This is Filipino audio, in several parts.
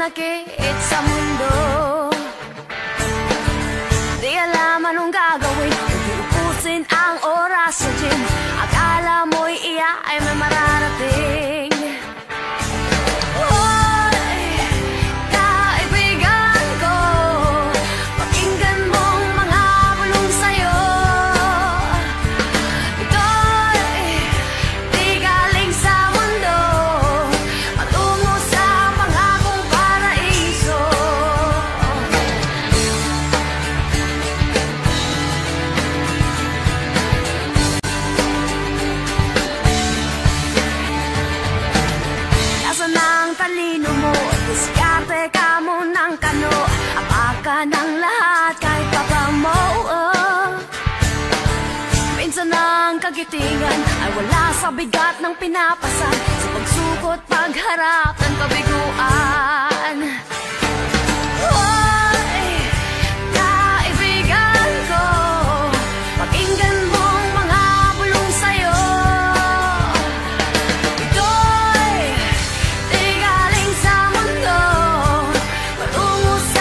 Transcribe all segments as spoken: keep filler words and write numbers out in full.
manakit sa mundo. Di alam anong gagawin, upusin ang oras sa gym. Akala mo'y iya ay may mararating. Ng lahat kahit papa mo, oh. Minsan ang kagitingan ay wala sa bigat ng pinapasan, sa pagsukot, pagharap ng kabiguan. Hoy, kaibigan ko, pakinggan mong mga bulong sa'yo. Ito'y di galing sa mundo, patungo sa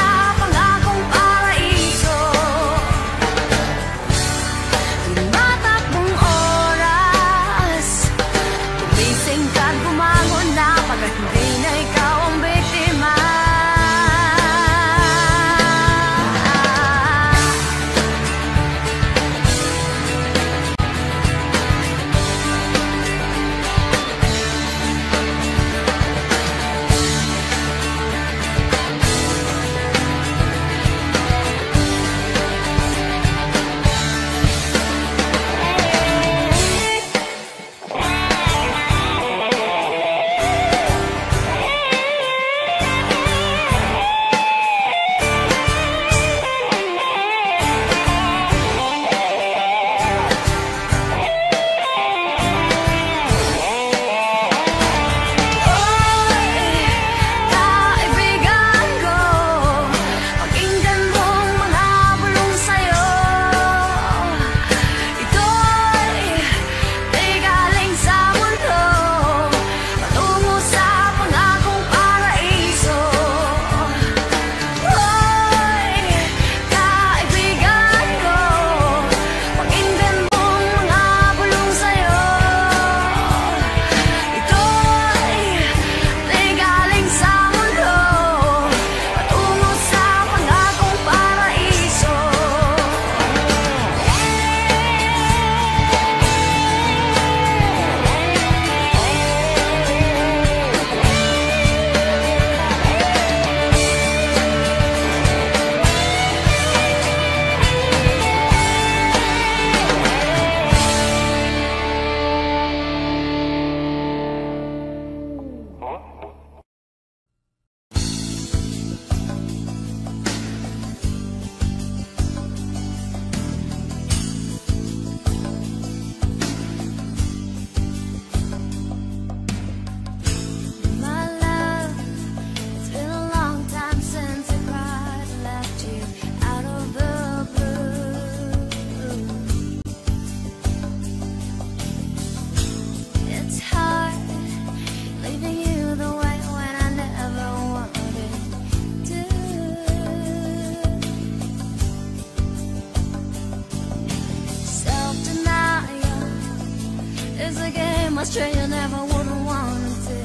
you never would have wanted to.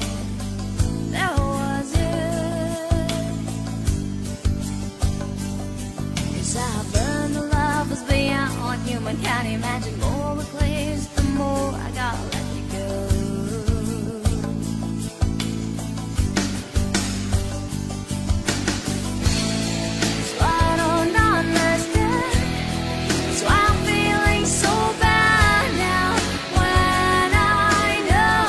There was you. 'Cause I've learned that love is beyond human. Can't imagine more it clears, the more I gotta let you go. So I don't understand. So I'm feeling so bad now when I know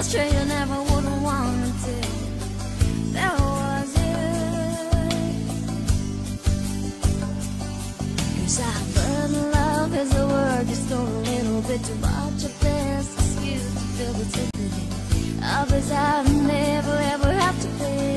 straight, I never would have wanted to. There was you. 'Cause I've heard love is a word just thrown a little bit too much of this excuse to feel the sympathy. Others I've never ever have to pay.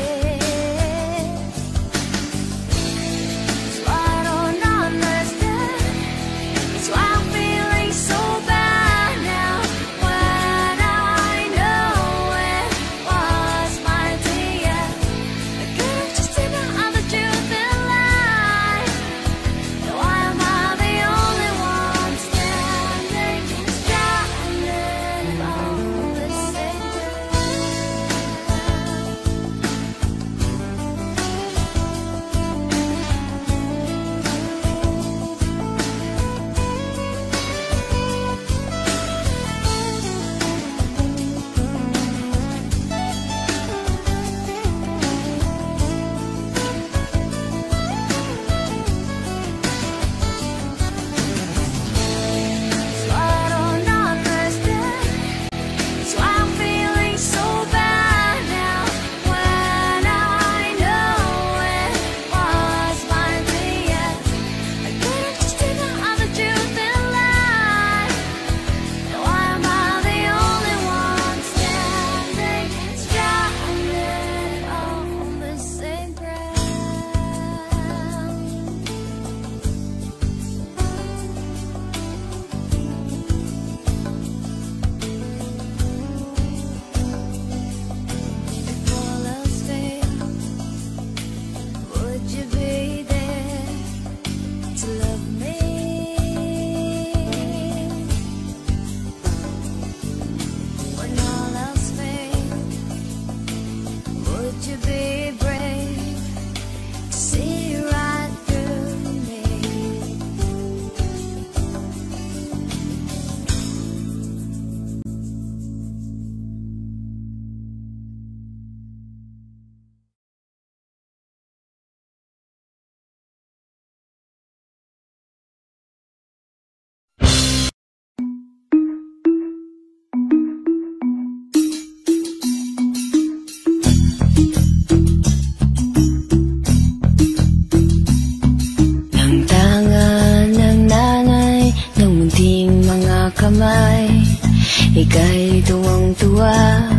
Ika'y tuwang-tuwa,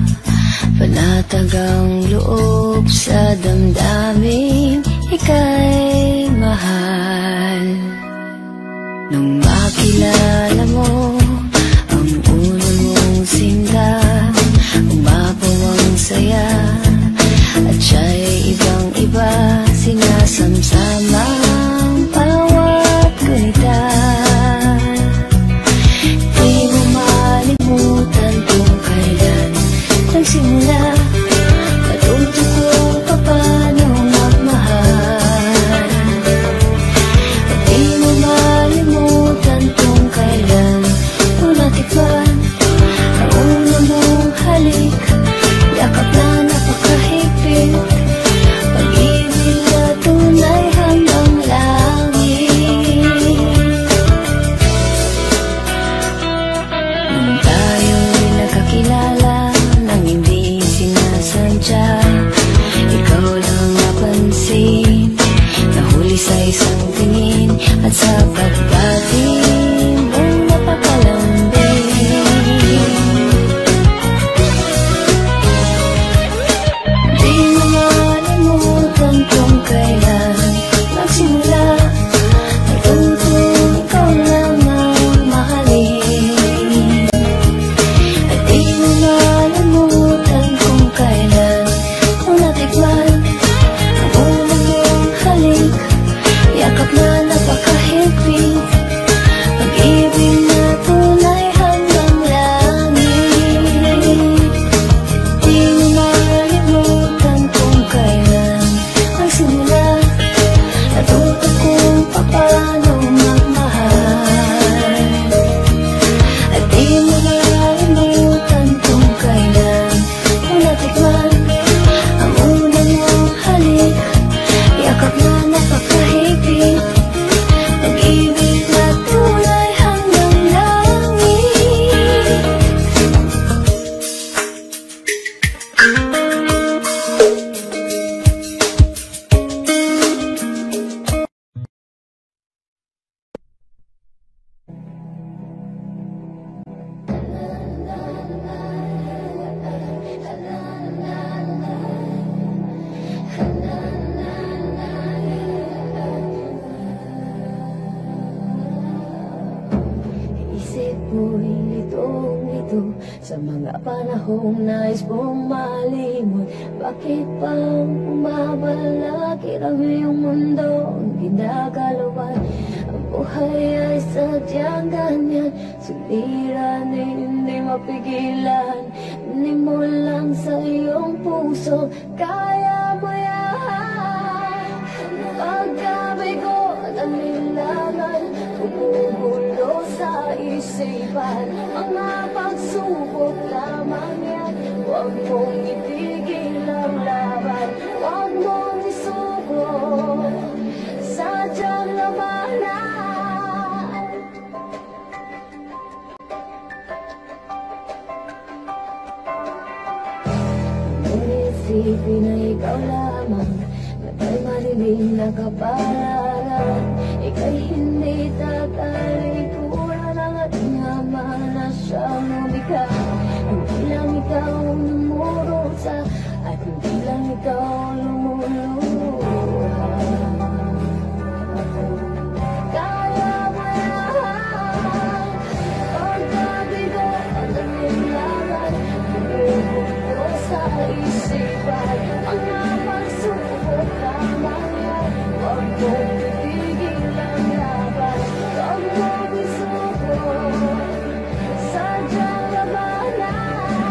panatag ang loob sa damdamin. Ika'y mahal. Nung makilala mo ang una mong sinta, umapaw ang saya at siya'y ibang-iba, sinasamsamang bawat gunita. Kung kailan nagsimula, natuto ko paano magmahal. At di mo malimutan kung kailan mo natikman ang una mong halik, yakap na napakahigpit, pag-ibig na tunay hanggang langit. Nung tayo'y nagkakilala nang hindi sinasadya, ikaw lang napansin, nahuli sa isang tingin at sa pagbati mong napakalambing. Di mo malimutan kung kailan nagsimula, natuto ikaw lang ang mahalin. At di mo malimutan kung kailan mo natikman ang unang iyong halik, yakap na napakahigpit, ito sa mga panahong nais mong malimot. Bakit bang umabala? Kiram yung mundo ang ginagalawan. Ang buhay ay sadyang ganyan, suliranin hindi mapigilan. Hindi mo lang sa iyong puso, kaya mo yan. Pagkabigo at alinlangan, bumubulo sa isipan. Mga pagsubok lamang yan, huwag mong itigil ang laban. Huwag mong isuko, sadyang labanan. Isipin na ikaw lamang, nagay madilim na kapalaran. Ika'y hindi tatalikuran ang ating ama na siyang lumikha. Hindi lang ikaw ang numurusa at hindi lang ikaw ang lumuluha. Kaya mo yan, pagkabigo at alinlangan, bumubulo sa isipan. Mga pagsubok lamang yan, huwag mong itigil ang laban. Huwag mong isuko, sadyang labanan.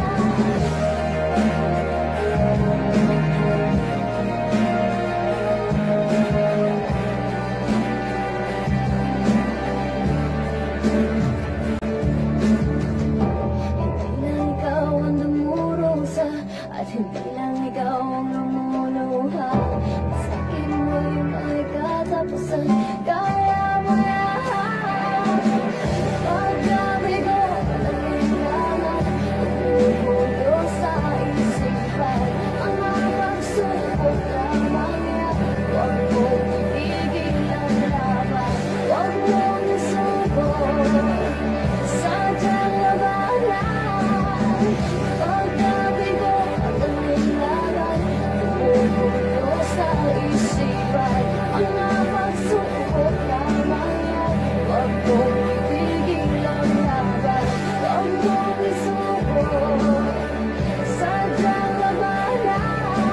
Hindi lang ikaw ang dumurusa at hindi lang ikaw ang lumuluha. Masakit mo'y may katapusan, kaya mo yan. Pagkabigo at alinlangan, bumubulo sa isipan. Ang mga pagsubok lamang yan, huwag mong itigil ang laban. Huwag mong isuko, sadyang labanan. Pagkabigo at alinlangan, bumubulo sa isipan. Ang mga pagsubok lamang yan, huwag mong itigil ang laban. Huwag mong isuko, sadyang labanan.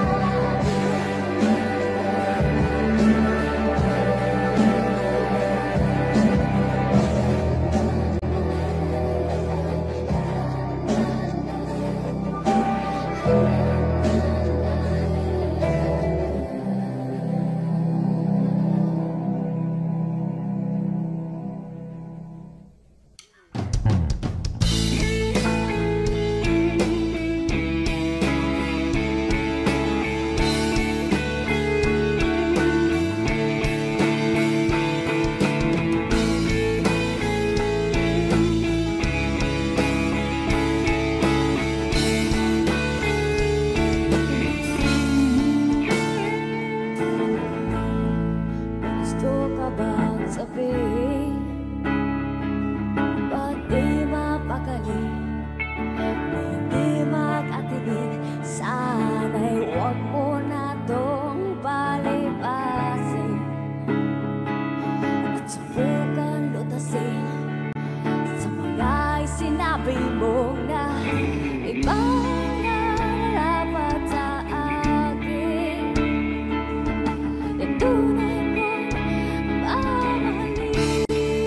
Gusto ka bang sabihin? Ba't di mapakali? Hindi mag-atibig, sana'y huwag mo na tong palipasin. At subukan lutasin sa mga sinabi mo na ibang nararapat sa akin. Yung tunay kong mamahalin.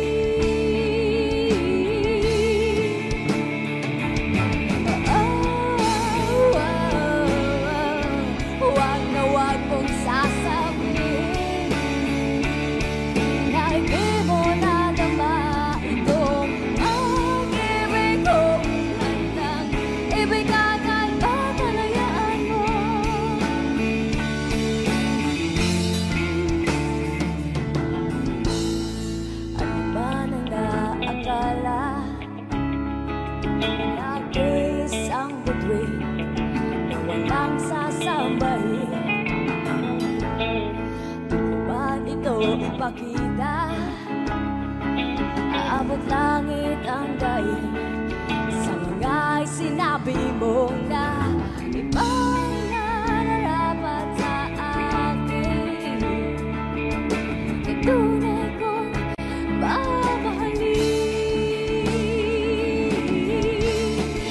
Oh, oh, oh. Huwag na huwag mong sasabihin na hindi mo nadama itong pag-ibig ko. Nang ibig ka kahit patalayaan mo. Ano ba nang naakala? Nag-iisang bituin na walang sasambahin. Ano ba ito ipakita? Aabot langit ang daig sa mga sinabi mo na ibang nararapat sa akin. Tunay kong mamahalin.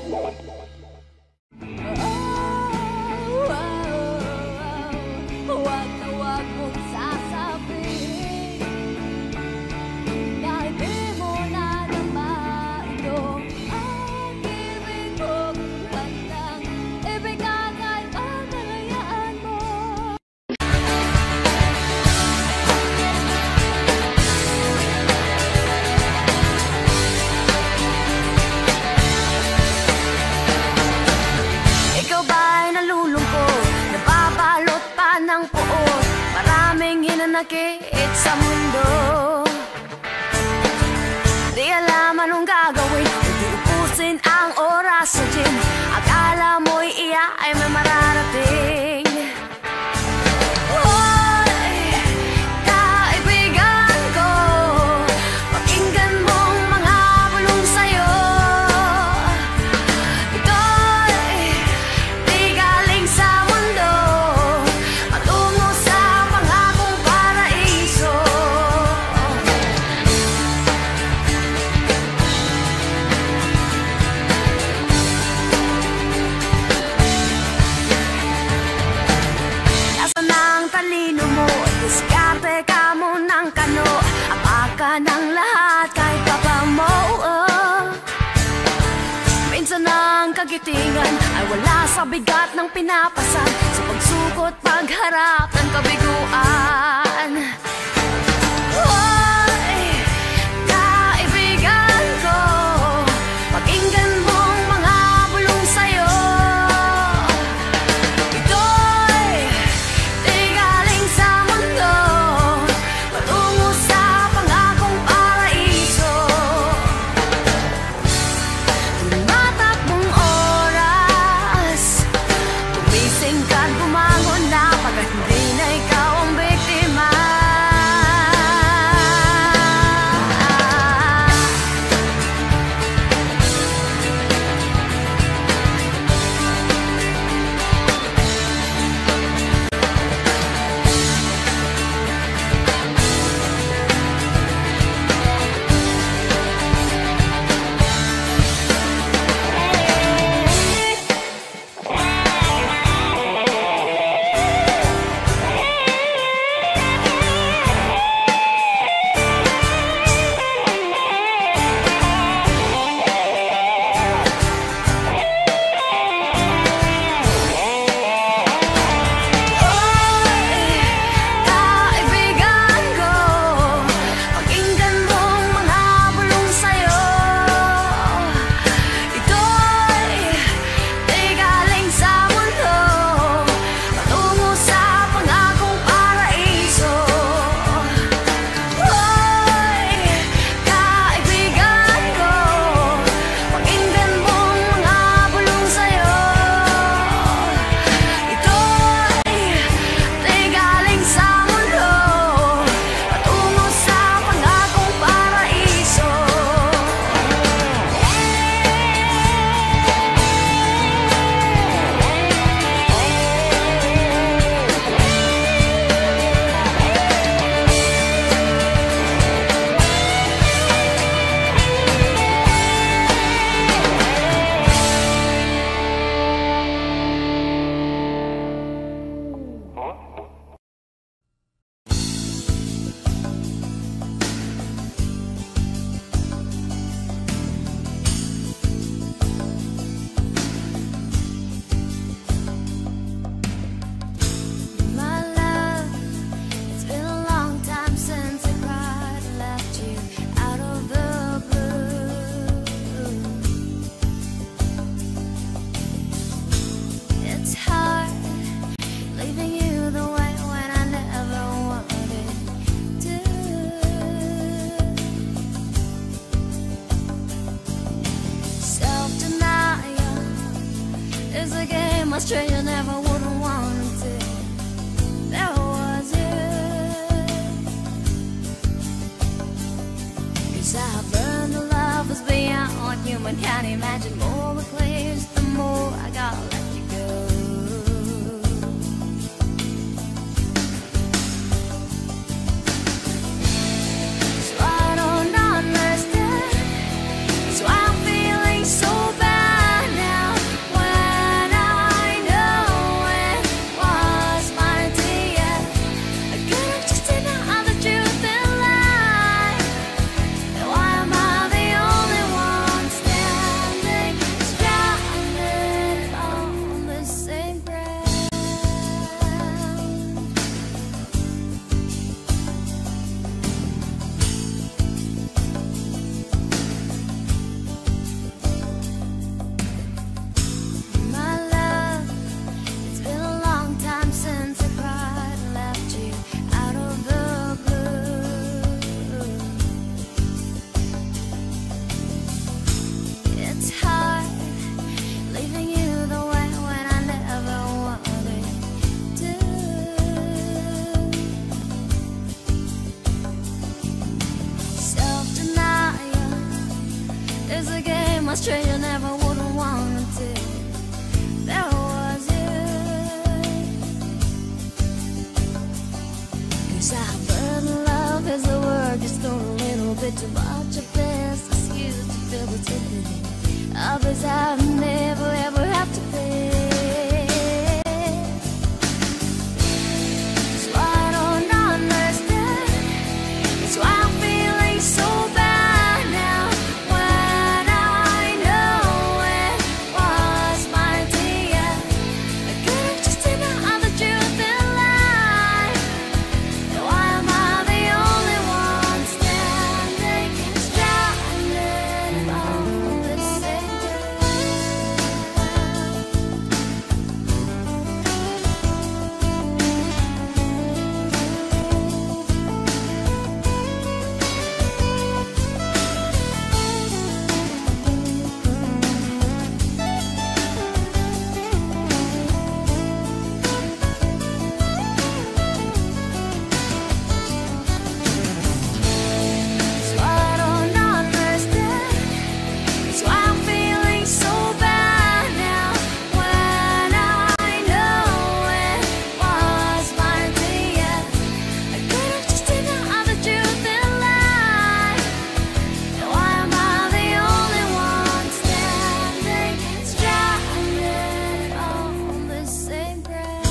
Huwag na huwag mong sasabihin na hindi mo na naman itong pag-ibig kong handang ibigay ay pagkalayaan mo. Ikaw ba'y nalulungkot? Nababalot pa ng puot? Maraming hinanakit sa mundo. Di alam anong gagawin, hindi upusin ang oras sa gym. Akala mo'y iya ay may mararating. Hoy, kaibigan ko, pakinggan mong mga bulong sa'yo. Ito'y di galing sa mundo, patungo sa pangakong paraiso. Nasaan ang talino mo? Diskarte ka mo ng kano. Ama ka ng lahat kahit papa mo, oh. Minsan ang kagitingan ay wala sa bigat ng pinapasan, sa pagsukot pagharap ng kabiguan. Hoy, kaibigan ko, pakinggan mong mga bulong sa'yo. Ito'y di galing sa mundo, patungo sa pangakong paraiso. Tumatakbong oras, gumising ka't bumangon na pagkat hindi na ikaw ang biktima. Kaibigan ko, pakinggan mong mga bulong sa'yo. Ito'y di galing sa mundo, patungo sa pangakong paraiso. Hoy, kaibigan ko, pakinggan mong mga bulong sa'yo. Ito'y di galing sa mundo, patungo sa pangakong paraiso. My love, it's been a long time since I cried and left you out of the blue. It's hard leaving you the way when I never wanted to. Self-denial is a game a stranger never would have wanted to. There was you. 'Cause I've learned that love is beyond what human can imagine. More it clears, the more I gotta let you go. So I don't understand. So I'm feeling so bad bit too much of this excuse to feel the sympathy. Others have never ever have to pay. That's why I don't understand. That's why I'm feeling so bad now, when I know it was my dear. I could have just denied the truth in life. Why am I the only one standing, stranded on this same That's why I don't understand. That's why I'm feeling so bad now, when I know it was my dear. I could have just denied the truth in life. Why am I the only one standing, stranded on the same ground?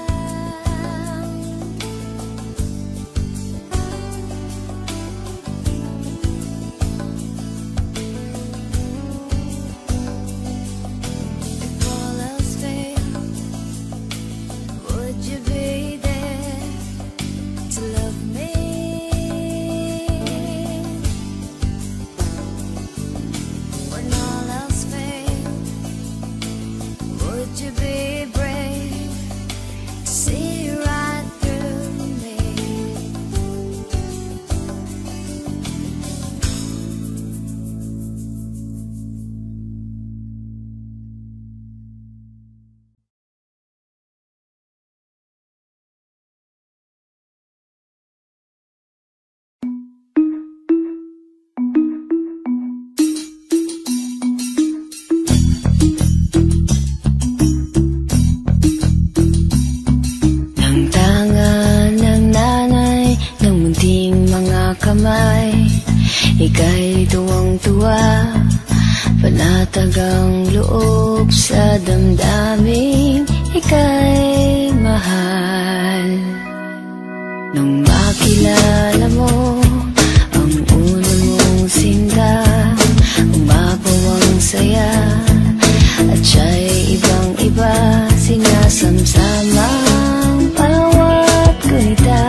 If all else failed, would you be there to love me? When all else failed, would you be brave to see right through me? Nang tanga ng nanay ng munting mga kamay, ika'y tuwang-tuwa, panatag ang loob sa damdamin, ika'y mahal. Nung makilala mo ang una mong sinta, umapaw ang saya, at siya'y ibang-iba, sinasamsamang bawat gunita.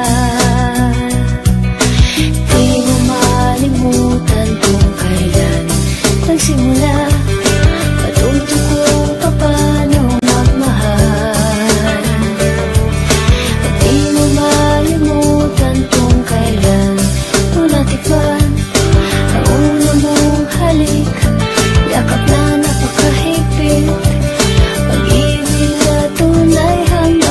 Di mo malimutan kung kailan nagsimula, matuto kung paano magmahal. At di mo malimutan kung kailan mo natikman ang una mong halik, yakap na napakahigpit, pag-ibig na tunay hanggang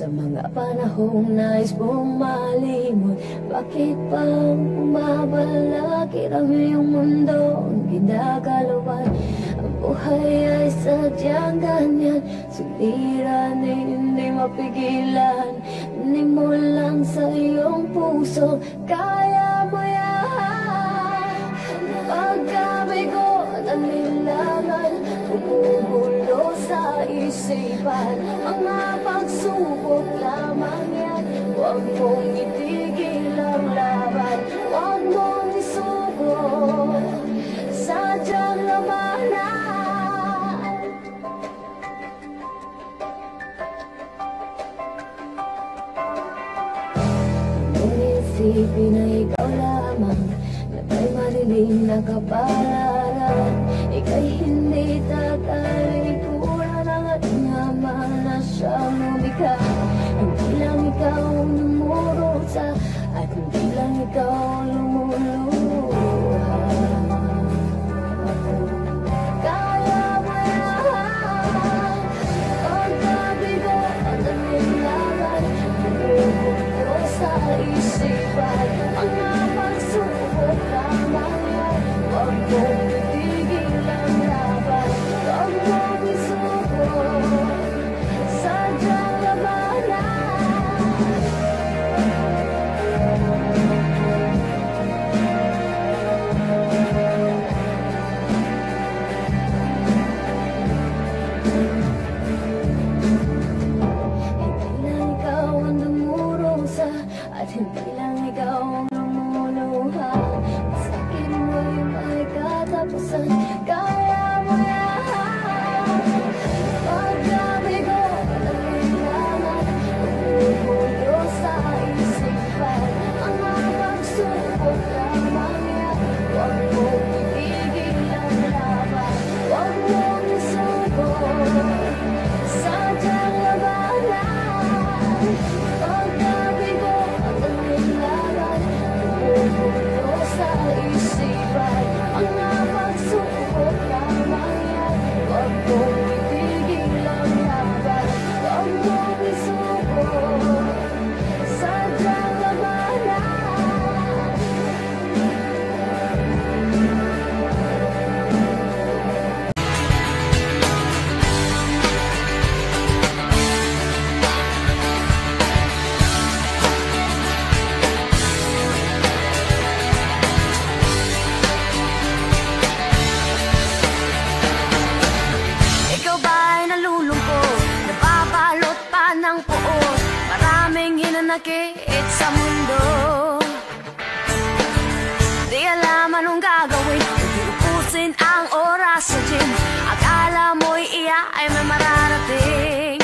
Sa mga panahong nais mong malimot, bakit bang umabalak? Hirap yung mundo ang ginagalawan. Ang buhay ay sadyang ganyan, suliranin hindi mapigilan. Inig mo lang sa iyong puso, kaya mo yan. Pagkabigo at alinlangan, bumubulo sa isipan. Mga pagsubok lamang yan, huwag mong itigil ang laban. Huwag mong isuko, sadyang labanan. Kung isipin na ikaw lamang, na may mariling na kapalaran, ika'y hindi tatalikuran ang ating ama na siyang lumikha. Hindi lang ikaw ang numurusa, at hindi lang ikaw ang lumuluha. Kaya mo yan, pagkabigo at alinlangan, bumubulo sa isipan. Mga pagsubok lamang yan, huwag mong itigil ang laban. Huwag mong isuko, sadyang labanan. Hindi lang ikaw ang dumurusa, at hindi lang ikaw ang lumuluha. Masakit mo'y may katapusan, kaya mo yan. Pagkabigo at alinlangan, bumubulo sa isipan. Mga pagsubok lamang yan, huwag mong itigil ang laban. Huwag mong isuko, sadyang labanan. Pagkabigo at alinlangan, bumubulo sa isipan. Mga pagsubok lamang yan, huwag mong itigil ang laban. Huwag mong isuko, sadyang labanan. Ikaw ba'y nalulungkot? Nababalot pa ng puot? Maraming hinanakit sa mundo. Di alam anong gagawin, hindi upusin ang oras sa gym. Akala mo'y iya ay may mararating.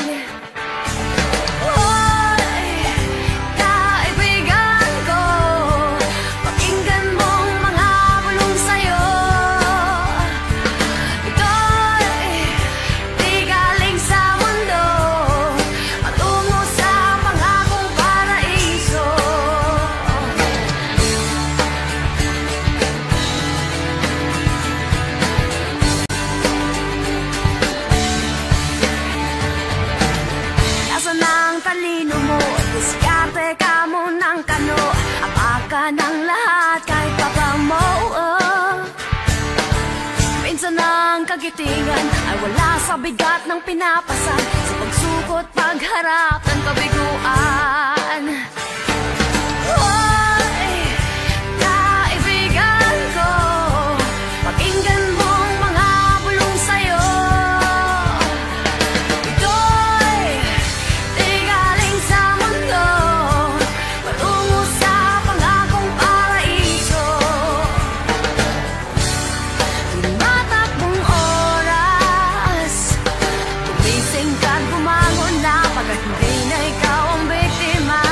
Hoy, kaibigan ko, pakinggan mong mga bulong sa'yo. Ito'y di galing sa mundo, patungo sa pangakong paraiso. Nasaan ang talino mo? Diskarte ka mo ng kano. Apaka ng lahat kahit papa mo. Oh. Minsan ang kagitingan ay wala sa bigat ng pinapasan, sa pagsukot pagharap ng kabiguan. Hoy, kaibigan ko, pakinggan mong mga bulong sa'yo. Ito'y di galing sa mundo, patungo sa pangakong paraiso. Tumatakbong oras, gumising ka't bumangon na, pagkat hindi na ikaw ang biktima.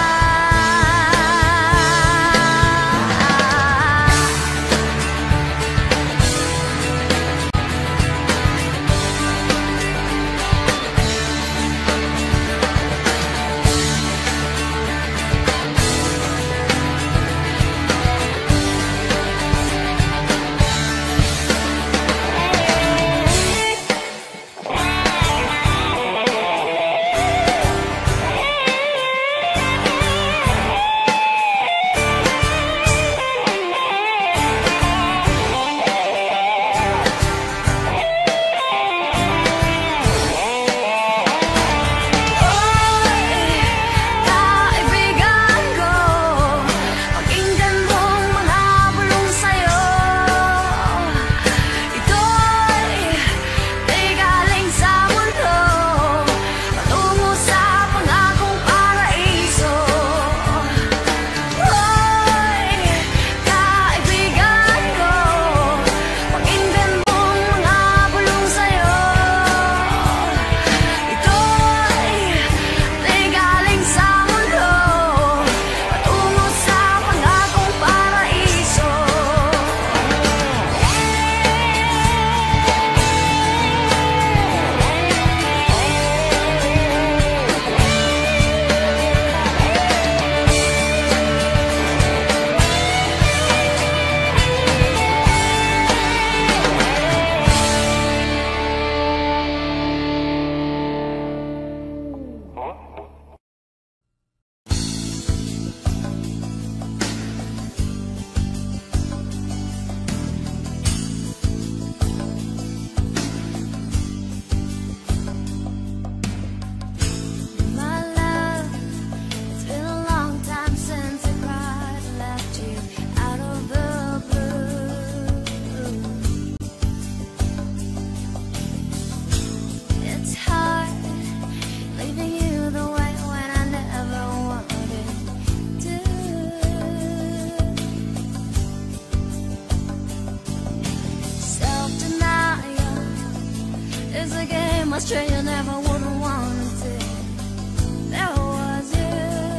game I straight you never would've wanted to. There was you.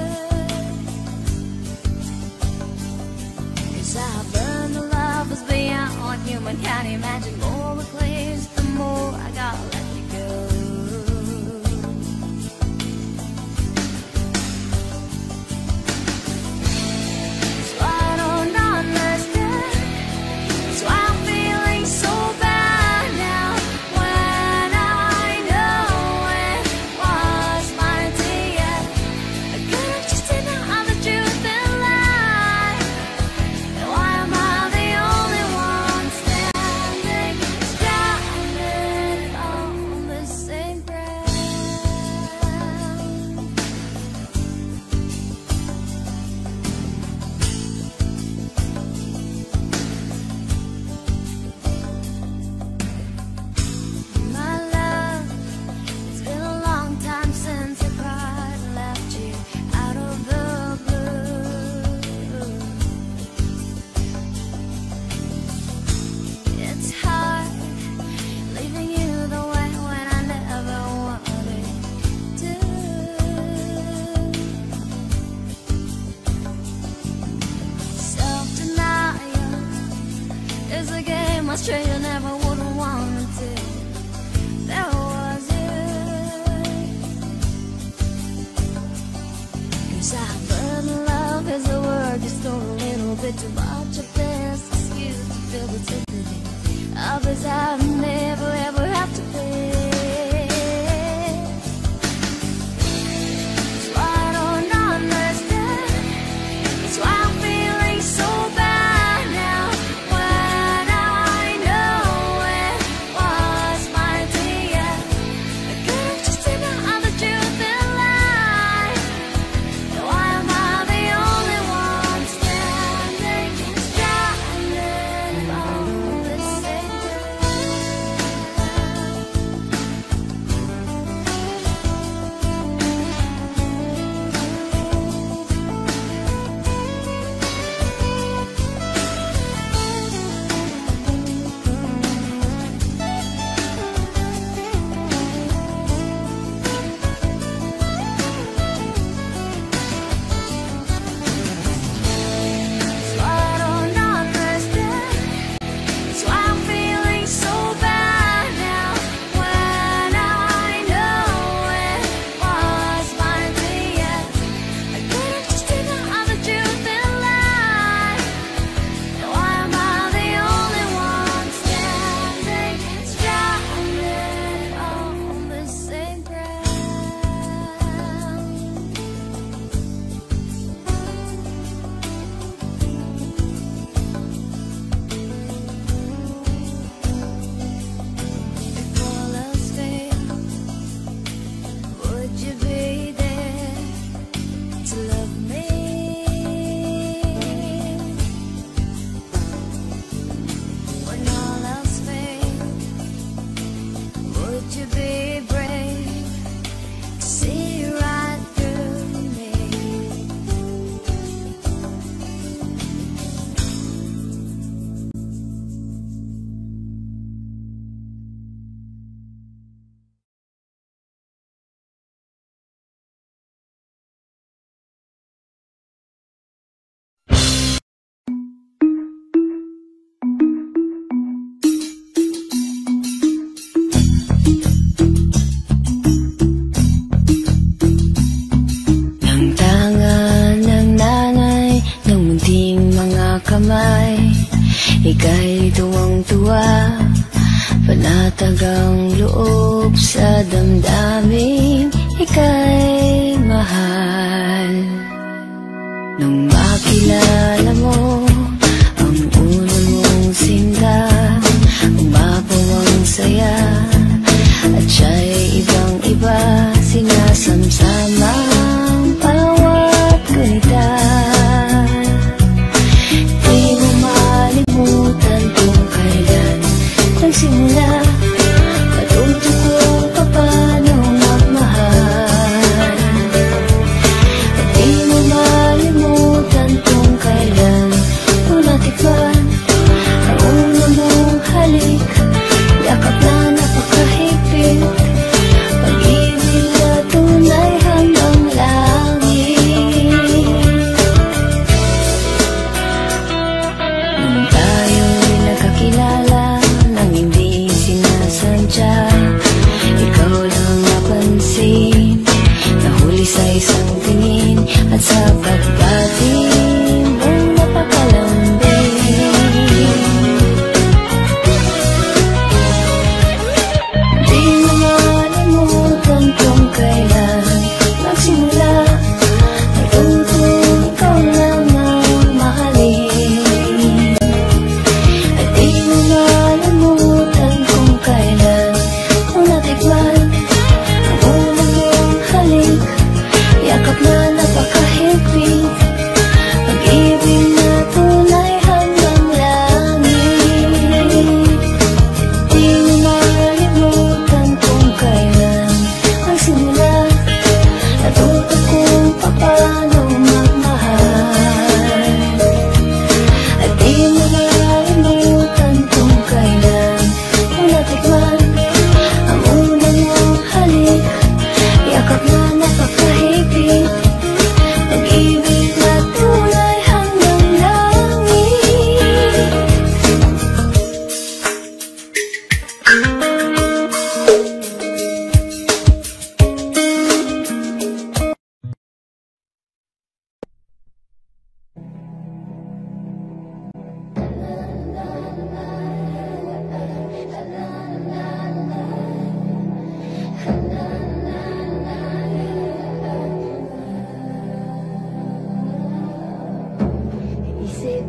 'Cause I've learned that love is beyond what human can imagine. More it clears, the more I gotta let you go. So I don't understand. So I'm feeling so bad now when I know it was mine to you. I could've just denied the truth and lie. And why am I the only one standing, stranded on the same ground? My love, it's been a long time since I cried and left you out of the blue. It's hard leaving you the way when I never wanted to. Self-denial is a game I straight you never would've wanted to. There was you. 'Cause I've learned love is a word you stole a little bit too much of this excuse to feel the dignity of this I've never ever have to pay. So I don't understand. That's why I'm feeling so bad now when I know it was mine to you. I could've just denied the truth and lie. And why am I the only one standing, stranded on the same So I don't understand. So I'm feeling so bad now when I know it was mine to you. I could've just denied the truth and lie. And why am I the only one standing, stranded on the same ground? If all else failed, would you be there to love me? When all else failed, would you be brave to see right through me? Nang tanga ng nanay ng munting mga kamay, ika'y tuwang-tuwa, panatag ang loob sa damdamin, ika'y mahal. Nung makilala mo ang unang mong sinta, umapaw ang saya at siya'y ibang-iba, sinasamsama ang bawat gunita. Di mo malimutan kung kailan nagsimula, matuto kung paano magmahal. Di mo malimutan kung kailan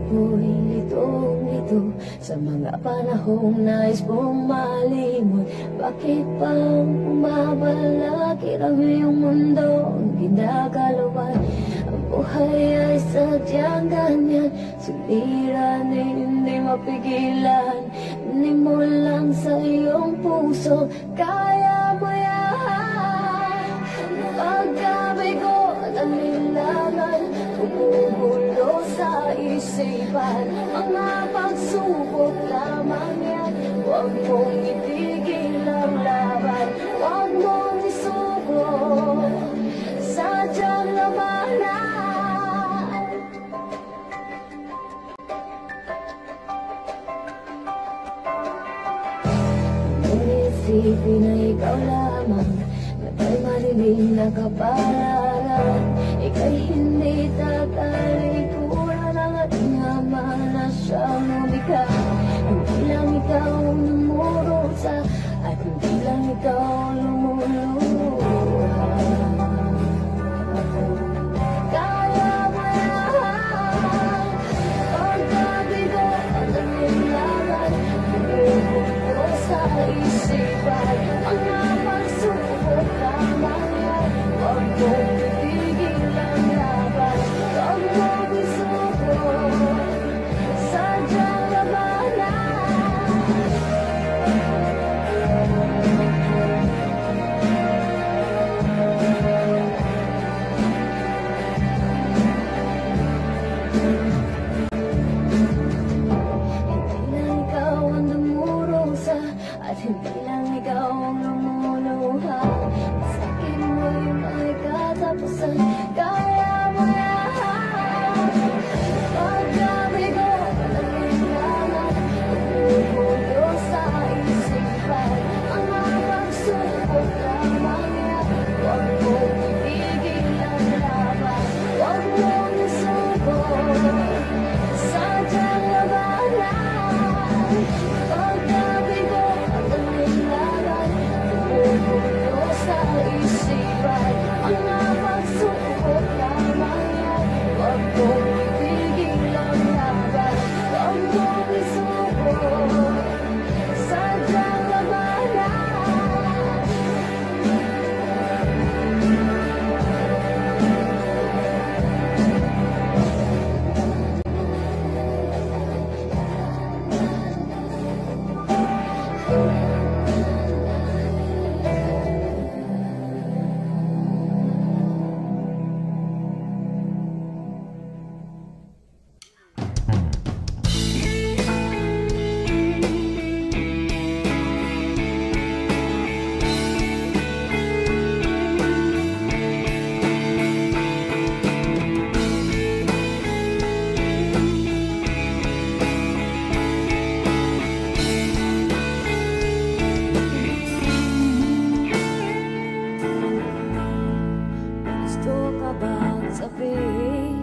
ako'y litong-lito sa mga panahong nais mong malimot. Bakit bang umabala? Kiram yung mundo ang ginagalawan. Ang buhay ay sadyang ganyan, suliranin hindi mapigilan. Hindi mo lang sa iyong puso, kaya mo yan. Paggabi ko at alinlangan, bumubulo sa isipan. Mga pagsubok lamang yan, huwag mong itigil ang laban. Huwag mong isuko, sadyang labanan. Isipin na ikaw lamang, na may madilim na kapalaran. Ika'y hindi tatalikuran ang ating ama na siyang lumikha. Hindi lang ikaw numurusa, at hindi lang ikaw lumuluha. Kaya mo yan, pagkabigo at alinlangan, bumubulo sa isipan. Mga pagsubok lamang yan, huwag mong itigil ang laban. Huwag mong isuko, sadyang labanan. Hindi lang ikaw ang dumurusa, at hindi lang ikaw ang lumuluha. Sakit mo'y may katapusan, kaya mo yan. Pagkabigo at alinlangan, bumubulo sa isipan. Ang mga pagsubok lamang yan, huwag mong itigil ang laban. Huwag mong isuko, sadyang labanan. Pagkabigo at alinlangan, bumubulo sa isipan. Ang mga pagsubok lamang yan, huwag mong itigil ang laban. Huwag mong isuko, sadyang labanan. Gusto ka bang sabihin?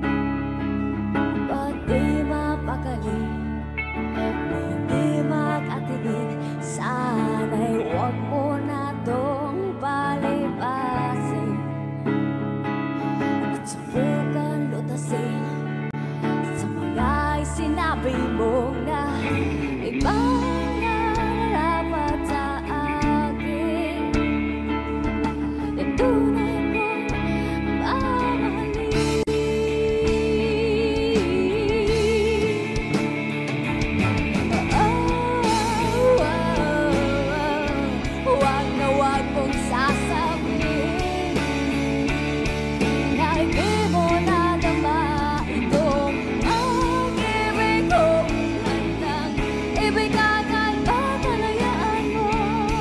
Ba't di mapakali? Hindi mag-atigid, sana'y huwag mo na tong palipasin. At subukan lutasin sa mga sinabi mo na ibang nararapat sa akin. Yung tunay kong mamahalin. Oh, oh, oh. Huwag na huwag mong sasabihin na hindi mo nadama itong pag-ibig ko. Nang ibigay at kalayaan mo.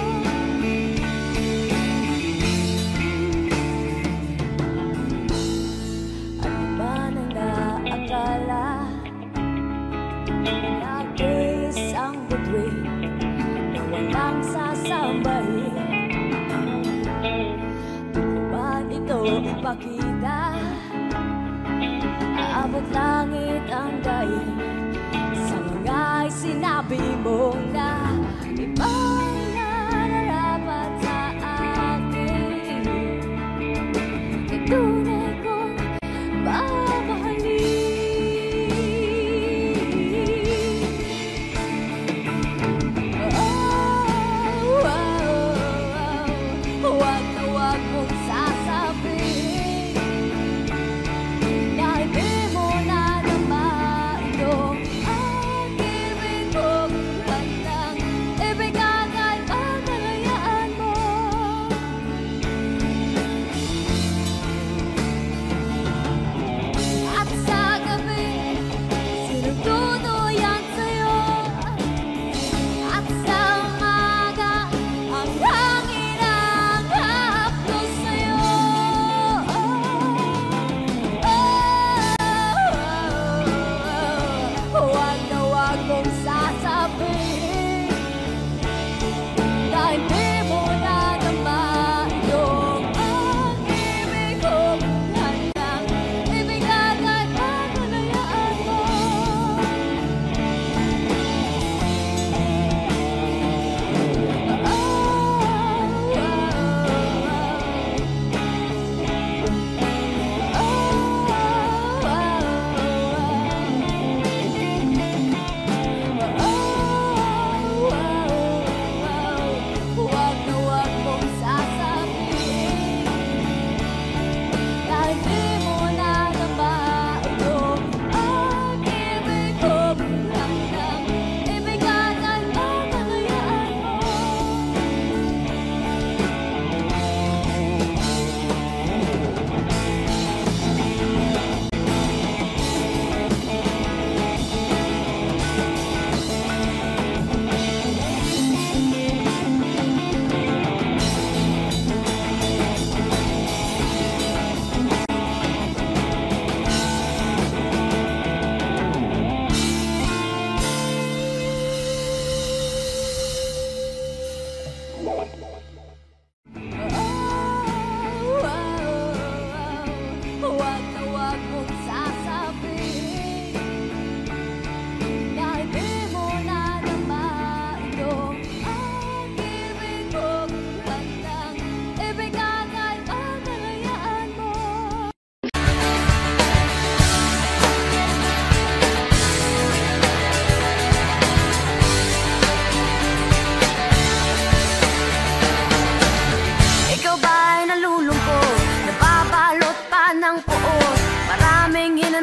Ano ba nang naakala? Nag-iisang bituin na walang sasambahin. Ano ba ito ipakita? Aabot langit ang daig sa mga sinabi mo na ibang nararapat sa akin. Tunay kong mamahalin.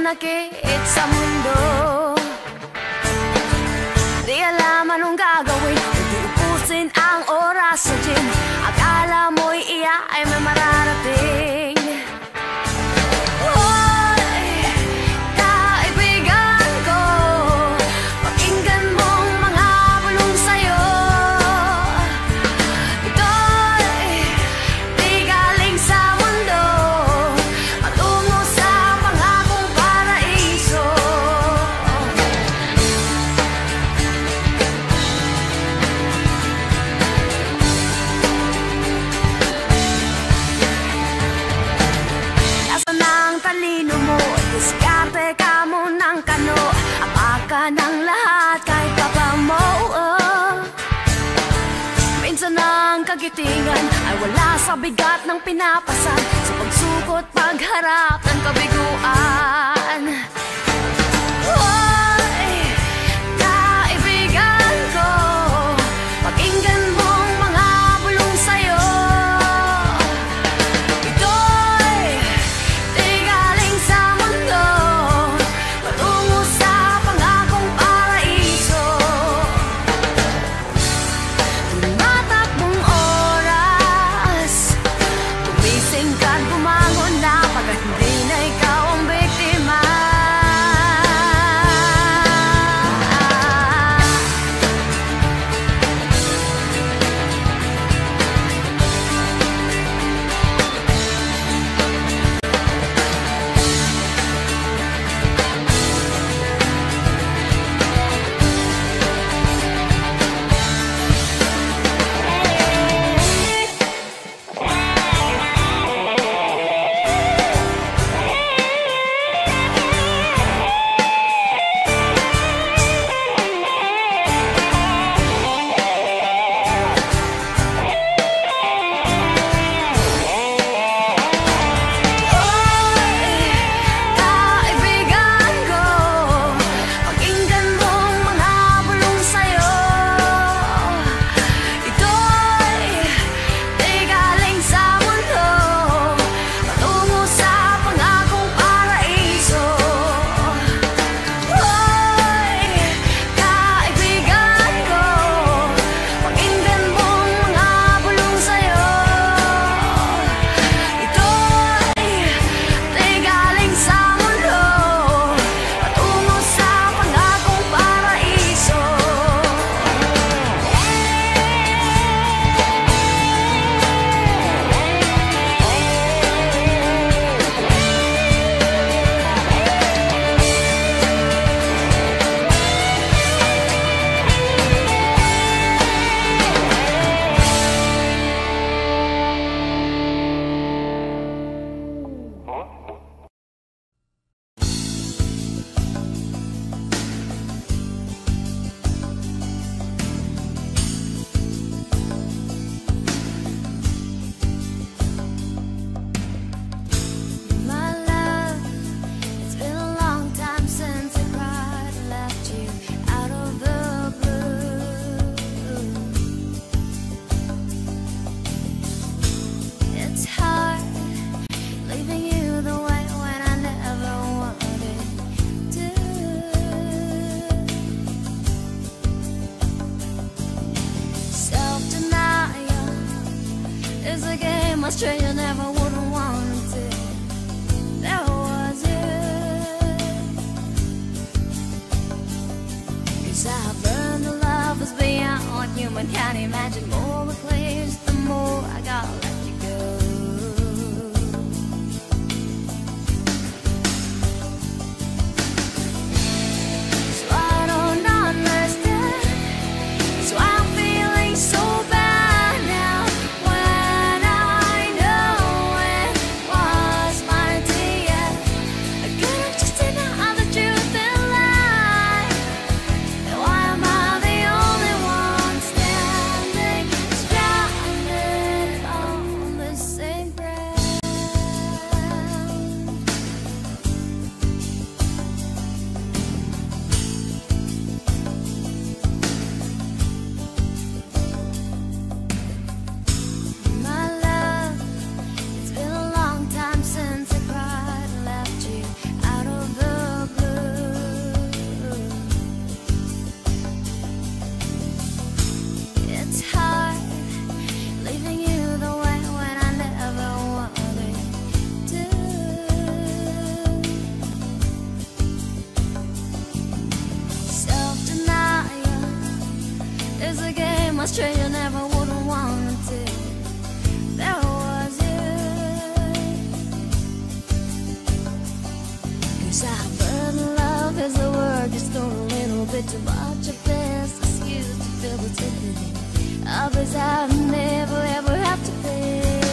manakit sa mundo. Di alam anong gagawin, hindi upusin ang oras sa gym. Akala mo'y iya ay may mararating. Hoy, kaibigan ko, pakinggan mong mga bulong sa'yo. Ito'y di galing sa mundo, patungo sa pangakong paraiso. Nasaan ang talino mo? Diskarte ka mo ng kano. Apaka ng lahat kahit papa mo, oh. Minsan ang kagitingan ay wala sa bigat ng pinapasan, sa pagsukot pagharap ng kabiguan. Hoy, kaibigan ko, pakinggan mong mga bulong sa'yo. Ito'y di galing sa mundo, patungo sa pangakong paraiso. Tumatakbong oras, gumising ka't bumangon na, pagkat hindi na ikaw ang biktima. Kaibigan ko, pakinggan mong mga bulong sa'yo. Ito'y di galing sa mundo, patungo sa pangakong paraiso. Hoy, kaibigan ko, pakinggan mong mga bulong sa'yo. Ito'y di galing sa mundo, patungo sa pangakong paraiso. My love, it's been a long time since I cried and left you out of the blue. It's hard leaving you the way when I never wanted to. Self-denial is a game a stranger never would have wanted to. There was you. 'Cause I've learned that love is beyond what human can imagine. More it clears, the more I gotta let you go. So I don't understand. So I'm feeling so bad now, when I know it was my dear. I couldn't just deny the truth and lie. Why am I the only one standing strong? It's a game a stranger never wouldn't want to. There was you. 'Cause I burn love is a word just thrown a little bit too much of this excuse to feel the sympathy. Others I've never ever have to pay.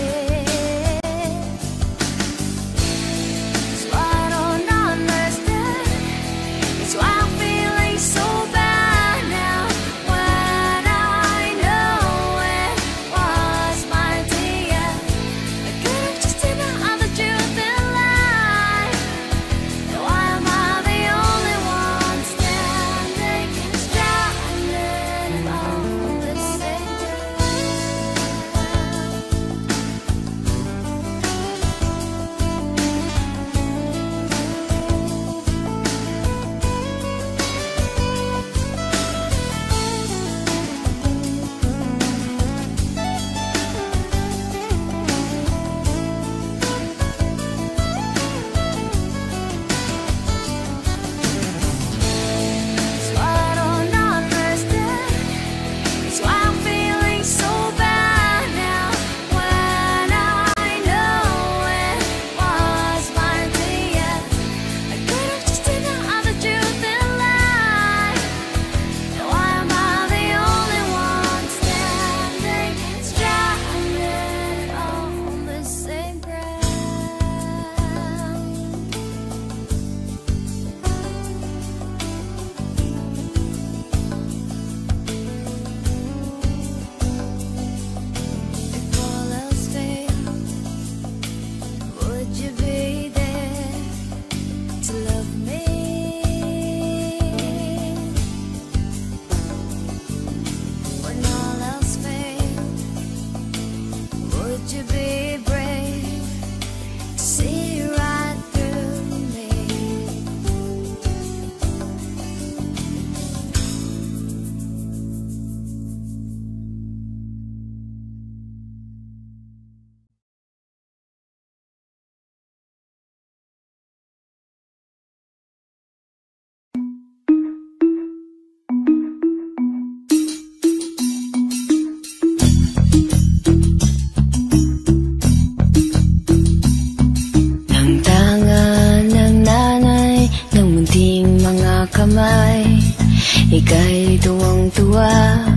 Ika'y tuwang-tuwa,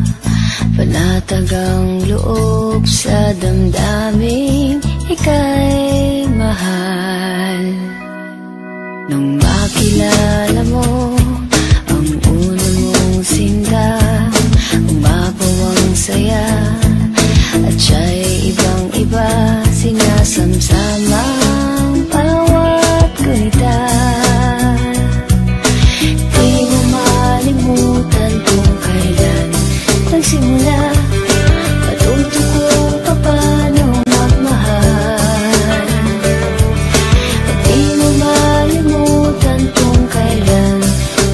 panatag ang loob sa damdaming ika'y mahal. Nung makilala mo ang una mong sinta, umapaw ang saya at siya'y ibang-iba, sinasamsamang bawat gunita. Kung kailan nagsimula, matuto kung paano magmahal. At di mo malimutan kung kailan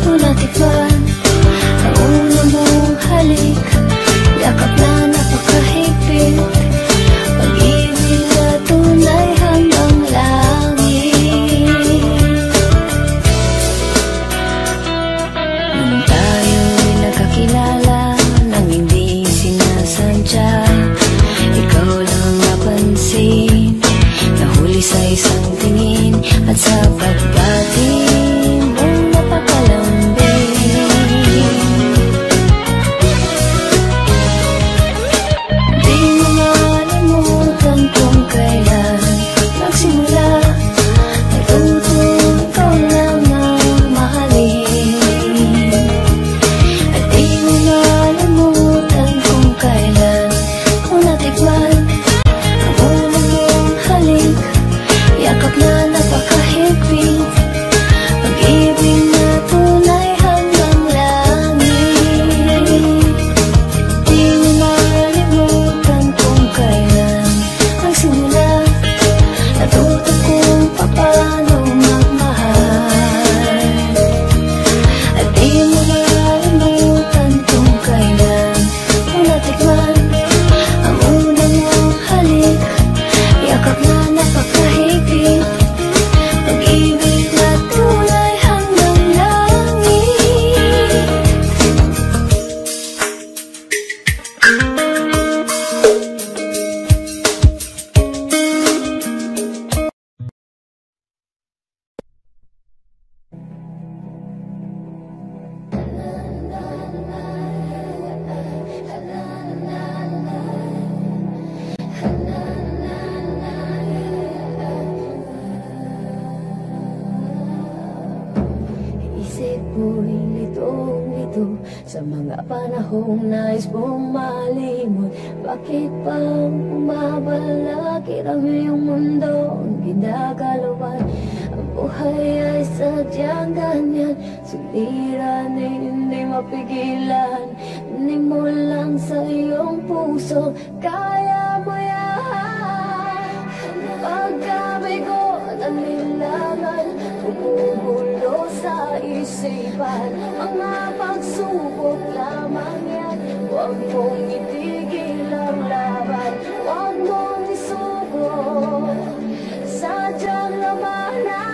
ito sa mga panahong nais mong malimot. Bakit bang umabala? Kirami yung mundo ang ginagalawan. Ang buhay ay sadyang ganyan, suliran ay hindi mapigilan. Inig mo lang sa iyong puso, kaya mo yan. Pagkabigo ng nilangan, bumubulo sa isipan. Mga pagsubok lamang yan, huwag mong itigil ang laban. Huwag mong isuko, sadyang labanan.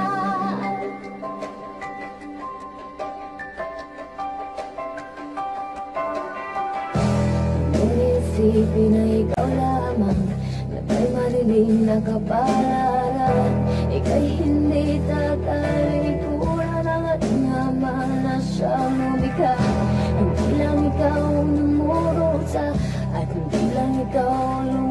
Kung isipin na ikaw lamang na may mariling na kapalaran, ika'y hindi tatalikuran ang ating ama na siyang lumikha. Hindi lang ikaw ang numurusa at hindi lang ikaw ang